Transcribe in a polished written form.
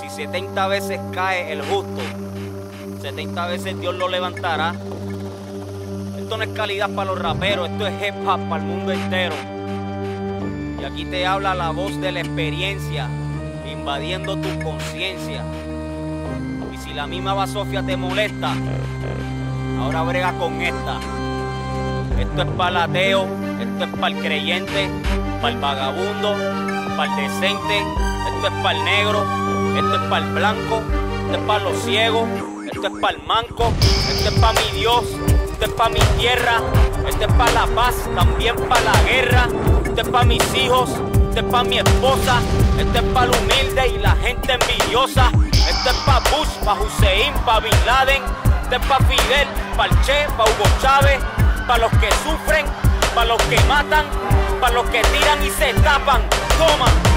Si 70 veces cae el justo, 70 veces Dios lo levantará. Esto no es calidad para los raperos, esto es hip hop para el mundo entero. Y aquí te habla la voz de la experiencia, invadiendo tu conciencia. Y si la misma basofia te molesta, ahora brega con esta. Esto es para el ateo, esto es para el creyente, para el vagabundo, para el decente, esto es para el negro, esto es para el blanco, esto es para los ciegos, esto es para el manco, esto es para mi Dios, esto es para mi tierra, esto es para la paz, también para la guerra, esto es para mis hijos, esto es para mi esposa, esto es para el humilde y la gente envidiosa, esto es para Bush, para Hussein, para Bin Laden, esto es para Fidel, para el Che, para Hugo Chávez, para los que sufren, para los que matan, para los que tiran y se tapan. Toma.